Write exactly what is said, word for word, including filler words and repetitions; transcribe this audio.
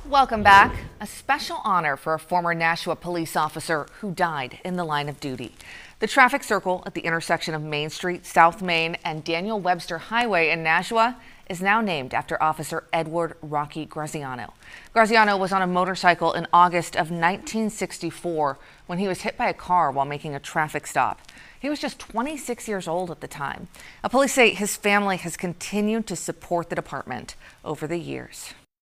Welcome back. A special honor for a former Nashua police officer who died in the line of duty. The traffic circle at the intersection of Main Street, South Main, and Daniel Webster Highway in Nashua is now named after Officer Edward Rocky Graziano. Graziano was on a motorcycle in August of nineteen sixty-four when he was hit by a car while making a traffic stop. He was just twenty-six years old at the time. Police say his family has continued to support the department over the years.